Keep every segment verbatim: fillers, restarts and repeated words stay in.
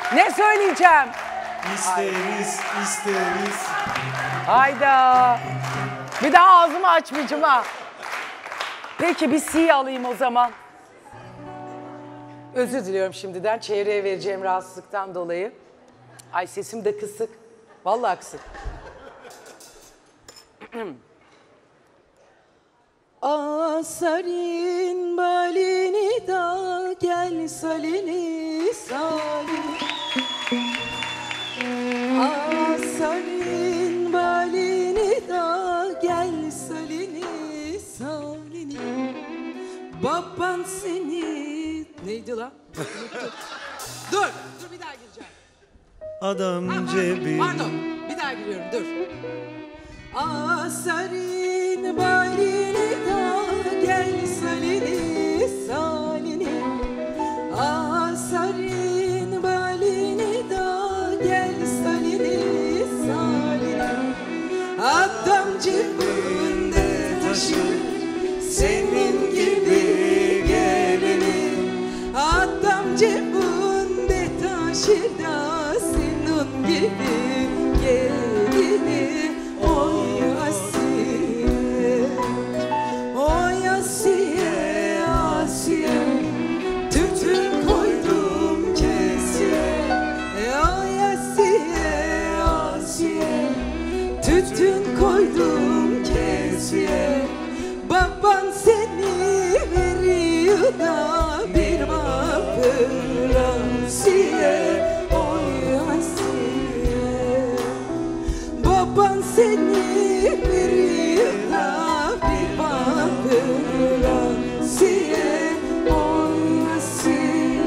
Ne söyleyeceğim? İsteriz, isteriz. Hayda. Bir daha ağzımı açmayacağım ha. Peki bir C alayım o zaman. Özür diliyorum şimdiden çevreye vereceğim rahatsızlıktan dolayı. Ay sesim de kısık. Vallahi kısık. Asarin balini da gel salini salini. Asarin balini da gel salini salini. Baban seni... Neydi lan? Dur, dur bir daha gireceğim. Adam Ha, pardon, cebi. pardon, bir daha giriyorum, dur. Asarin balini da gel salini salini. Asarin balini da gel salini salini. Adam cebinde taşır senin gibi gelini. Adam cebinde taşır da senin gibi gelini. Oy Asiye, oy Asiye, Asiye. Tütün koydum kesiye. Oy Asiye, Asiye. Tütün koydum kesiye. Baban seni veriyor da bir bakır Asiye. Oy Asiye. Baban seni veriyor da bir bakır Asiye. Oy Asiye.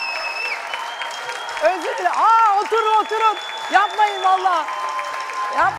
Özür dilerim. Aa oturun oturun. Yapmayın valla. Yap.